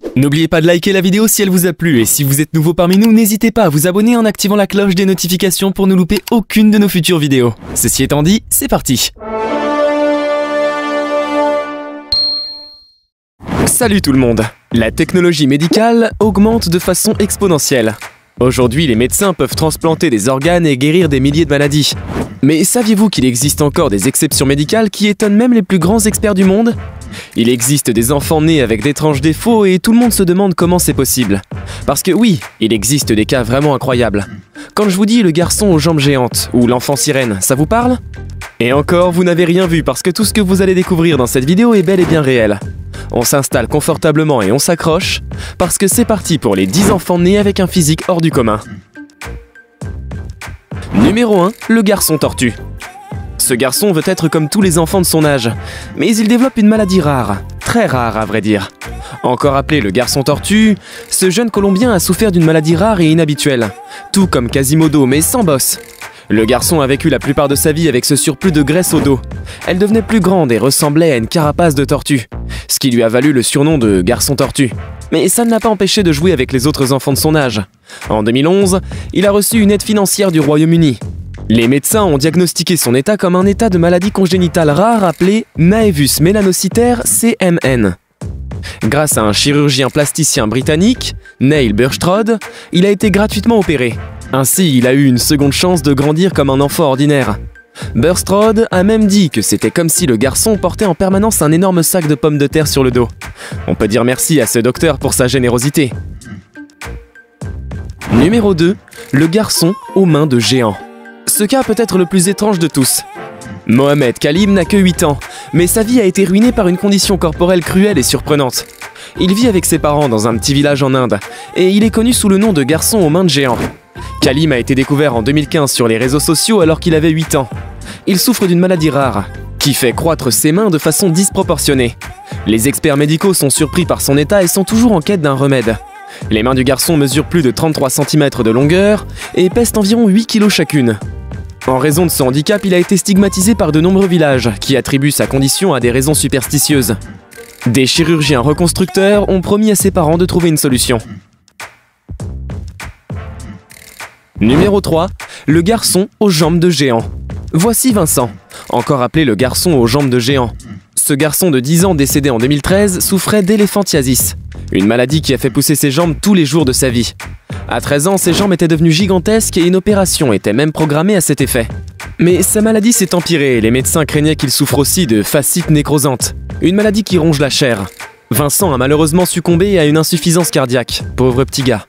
N'oubliez pas de liker la vidéo si elle vous a plu et si vous êtes nouveau parmi nous, n'hésitez pas à vous abonner en activant la cloche des notifications pour ne louper aucune de nos futures vidéos. Ceci étant dit, c'est parti! Salut tout le monde! La technologie médicale augmente de façon exponentielle. Aujourd'hui, les médecins peuvent transplanter des organes et guérir des milliers de maladies. Mais saviez-vous qu'il existe encore des exceptions médicales qui étonnent même les plus grands experts du monde? Il existe des enfants nés avec d'étranges défauts et tout le monde se demande comment c'est possible. Parce que oui, il existe des cas vraiment incroyables. Quand je vous dis le garçon aux jambes géantes ou l'enfant sirène, ça vous parle? Et encore, vous n'avez rien vu parce que tout ce que vous allez découvrir dans cette vidéo est bel et bien réel. On s'installe confortablement et on s'accroche, parce que c'est parti pour les 10 enfants nés avec un physique hors du commun. Numéro 1, le garçon tortue. Ce garçon veut être comme tous les enfants de son âge, mais il développe une maladie rare, très rare à vrai dire. Encore appelé le garçon tortue, ce jeune Colombien a souffert d'une maladie rare et inhabituelle, tout comme Quasimodo mais sans bosse. Le garçon a vécu la plupart de sa vie avec ce surplus de graisse au dos. Elle devenait plus grande et ressemblait à une carapace de tortue, ce qui lui a valu le surnom de garçon tortue. Mais ça ne l'a pas empêché de jouer avec les autres enfants de son âge. En 2011, il a reçu une aide financière du Royaume-Uni. Les médecins ont diagnostiqué son état comme un état de maladie congénitale rare appelé Naevus melanocytaire CMN. Grâce à un chirurgien plasticien britannique, Neil Burstrode, il a été gratuitement opéré. Ainsi, il a eu une seconde chance de grandir comme un enfant ordinaire. Burstrode a même dit que c'était comme si le garçon portait en permanence un énorme sac de pommes de terre sur le dos. On peut dire merci à ce docteur pour sa générosité. Numéro 2, le garçon aux mains de géant. Ce cas peut être le plus étrange de tous. Mohamed Kalim n'a que 8 ans, mais sa vie a été ruinée par une condition corporelle cruelle et surprenante. Il vit avec ses parents dans un petit village en Inde, et il est connu sous le nom de garçon aux mains de géant. Kalim a été découvert en 2015 sur les réseaux sociaux alors qu'il avait 8 ans. Il souffre d'une maladie rare, qui fait croître ses mains de façon disproportionnée. Les experts médicaux sont surpris par son état et sont toujours en quête d'un remède. Les mains du garçon mesurent plus de 33 cm de longueur et pèsent environ 8 kg chacune. En raison de son handicap, il a été stigmatisé par de nombreux villages qui attribuent sa condition à des raisons superstitieuses. Des chirurgiens reconstructeurs ont promis à ses parents de trouver une solution. Numéro 3, le garçon aux jambes de géant. Voici Vincent, encore appelé le garçon aux jambes de géant. Ce garçon de 10 ans décédé en 2013 souffrait d'éléphantiasis, une maladie qui a fait pousser ses jambes tous les jours de sa vie. À 13 ans, ses jambes étaient devenues gigantesques et une opération était même programmée à cet effet. Mais sa maladie s'est empirée et les médecins craignaient qu'il souffre aussi de fascite nécrosante, une maladie qui ronge la chair. Vincent a malheureusement succombé à une insuffisance cardiaque, pauvre petit gars.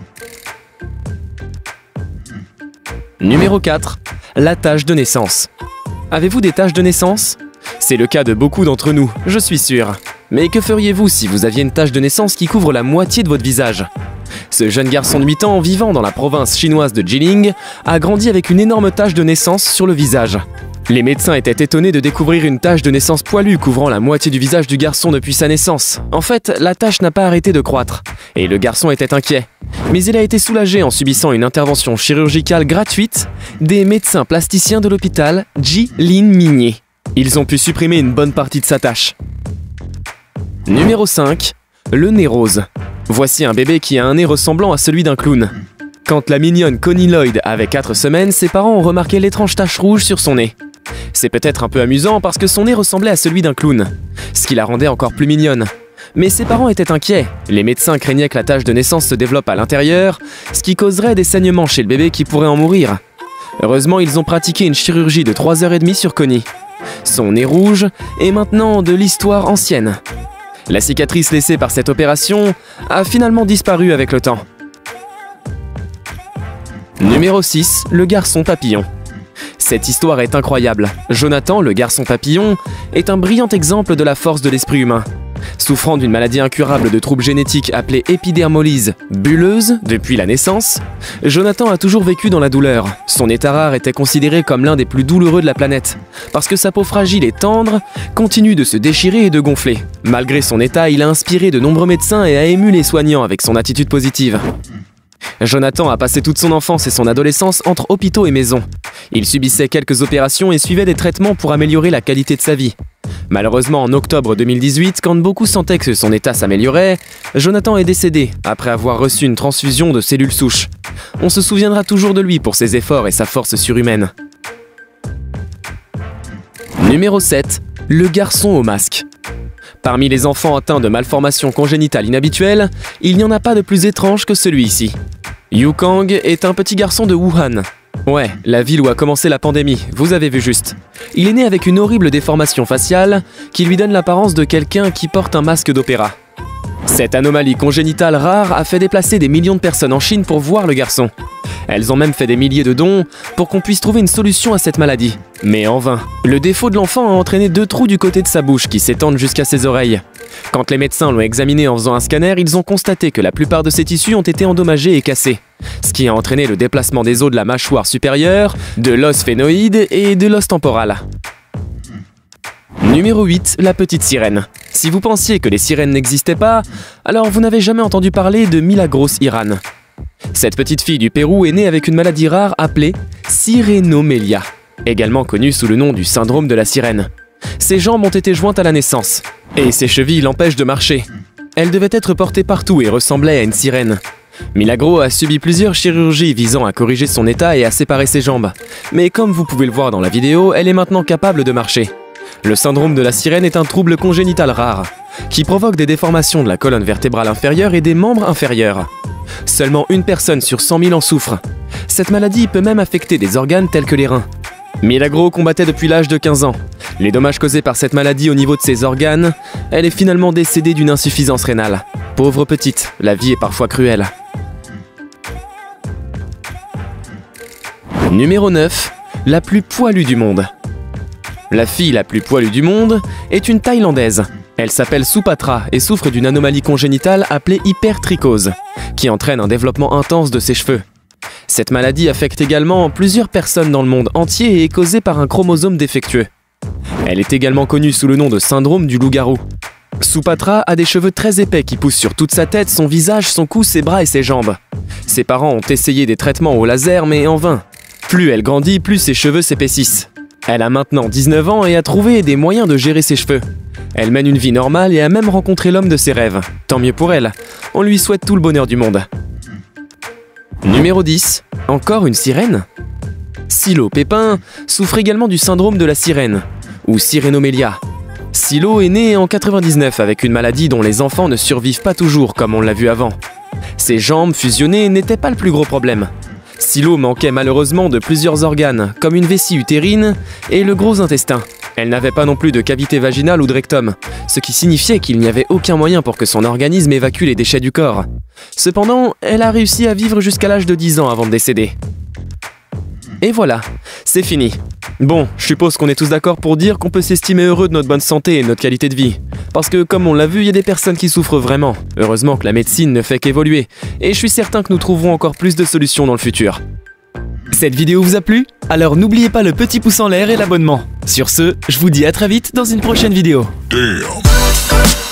Numéro 4, la tache de naissance. Avez-vous des taches de naissance? C'est le cas de beaucoup d'entre nous, je suis sûr. Mais que feriez-vous si vous aviez une tache de naissance qui couvre la moitié de votre visage? Ce jeune garçon de 8 ans, vivant dans la province chinoise de Jiling, a grandi avec une énorme tache de naissance sur le visage. Les médecins étaient étonnés de découvrir une tache de naissance poilue couvrant la moitié du visage du garçon depuis sa naissance. En fait, la tache n'a pas arrêté de croître, et le garçon était inquiet. Mais il a été soulagé en subissant une intervention chirurgicale gratuite des médecins plasticiens de l'hôpital Ji-Lin-Mingye. Ils ont pu supprimer une bonne partie de sa tache. Numéro 5, le nez rose. Voici un bébé qui a un nez ressemblant à celui d'un clown. Quand la mignonne Connie Lloyd avait 4 semaines, ses parents ont remarqué l'étrange tache rouge sur son nez. C'est peut-être un peu amusant parce que son nez ressemblait à celui d'un clown, ce qui la rendait encore plus mignonne. Mais ses parents étaient inquiets. Les médecins craignaient que la tache de naissance se développe à l'intérieur, ce qui causerait des saignements chez le bébé qui pourrait en mourir. Heureusement, ils ont pratiqué une chirurgie de 3h30 sur Connie. Son nez rouge est maintenant de l'histoire ancienne. La cicatrice laissée par cette opération a finalement disparu avec le temps. Numéro 6, le garçon papillon. Cette histoire est incroyable. Jonathan, le garçon papillon, est un brillant exemple de la force de l'esprit humain. Souffrant d'une maladie incurable de troubles génétiques appelée épidermolyse bulleuse depuis la naissance, Jonathan a toujours vécu dans la douleur. Son état rare était considéré comme l'un des plus douloureux de la planète, parce que sa peau fragile et tendre continue de se déchirer et de gonfler. Malgré son état, il a inspiré de nombreux médecins et a ému les soignants avec son attitude positive. Jonathan a passé toute son enfance et son adolescence entre hôpitaux et maisons. Il subissait quelques opérations et suivait des traitements pour améliorer la qualité de sa vie. Malheureusement, en octobre 2018, quand beaucoup sentaient que son état s'améliorait, Jonathan est décédé après avoir reçu une transfusion de cellules souches. On se souviendra toujours de lui pour ses efforts et sa force surhumaine. Numéro 7. Le garçon au masque. Parmi les enfants atteints de malformations congénitales inhabituelles, il n'y en a pas de plus étrange que celui-ci. Yu Kang est un petit garçon de Wuhan. Ouais, la ville où a commencé la pandémie, vous avez vu juste. Il est né avec une horrible déformation faciale qui lui donne l'apparence de quelqu'un qui porte un masque d'opéra. Cette anomalie congénitale rare a fait déplacer des millions de personnes en Chine pour voir le garçon. Elles ont même fait des milliers de dons pour qu'on puisse trouver une solution à cette maladie. Mais en vain. Le défaut de l'enfant a entraîné 2 trous du côté de sa bouche qui s'étendent jusqu'à ses oreilles. Quand les médecins l'ont examiné en faisant un scanner, ils ont constaté que la plupart de ses tissus ont été endommagés et cassés. Ce qui a entraîné le déplacement des os de la mâchoire supérieure, de l'os phénoïde et de l'os temporal. Numéro 8, la petite sirène. Si vous pensiez que les sirènes n'existaient pas, alors vous n'avez jamais entendu parler de Milagros Iran. Cette petite fille du Pérou est née avec une maladie rare appelée sirénomélia, également connue sous le nom du syndrome de la sirène. Ses jambes ont été jointes à la naissance, et ses chevilles l'empêchent de marcher. Elle devait être portée partout et ressemblait à une sirène. Milagro a subi plusieurs chirurgies visant à corriger son état et à séparer ses jambes. Mais comme vous pouvez le voir dans la vidéo, elle est maintenant capable de marcher. Le syndrome de la sirène est un trouble congénital rare, qui provoque des déformations de la colonne vertébrale inférieure et des membres inférieurs. Seulement une personne sur 100 000 en souffre. Cette maladie peut même affecter des organes tels que les reins. Milagro combattait depuis l'âge de 15 ans. Les dommages causés par cette maladie au niveau de ses organes, elle est finalement décédée d'une insuffisance rénale. Pauvre petite, la vie est parfois cruelle. Numéro 9. La plus poilue du monde. La fille la plus poilue du monde est une Thaïlandaise. Elle s'appelle Supatra et souffre d'une anomalie congénitale appelée hypertrichose, qui entraîne un développement intense de ses cheveux. Cette maladie affecte également plusieurs personnes dans le monde entier et est causée par un chromosome défectueux. Elle est également connue sous le nom de syndrome du loup-garou. Supatra a des cheveux très épais qui poussent sur toute sa tête, son visage, son cou, ses bras et ses jambes. Ses parents ont essayé des traitements au laser mais en vain. Plus elle grandit, plus ses cheveux s'épaississent. Elle a maintenant 19 ans et a trouvé des moyens de gérer ses cheveux. Elle mène une vie normale et a même rencontré l'homme de ses rêves. Tant mieux pour elle. On lui souhaite tout le bonheur du monde. Numéro 10. Encore une sirène ? Silo Pépin souffre également du syndrome de la sirène, ou sirénomélia. Silo est né en 99 avec une maladie dont les enfants ne survivent pas toujours comme on l'a vu avant. Ses jambes fusionnées n'étaient pas le plus gros problème. Silo manquait malheureusement de plusieurs organes, comme une vessie utérine et le gros intestin. Elle n'avait pas non plus de cavité vaginale ou de rectum, ce qui signifiait qu'il n'y avait aucun moyen pour que son organisme évacue les déchets du corps. Cependant, elle a réussi à vivre jusqu'à l'âge de 10 ans avant de décéder. Et voilà, c'est fini. Bon, je suppose qu'on est tous d'accord pour dire qu'on peut s'estimer heureux de notre bonne santé et de notre qualité de vie. Parce que comme on l'a vu, il y a des personnes qui souffrent vraiment. Heureusement que la médecine ne fait qu'évoluer. Et je suis certain que nous trouverons encore plus de solutions dans le futur. Cette vidéo vous a plu? Alors n'oubliez pas le petit pouce en l'air et l'abonnement. Sur ce, je vous dis à très vite dans une prochaine vidéo. Damn.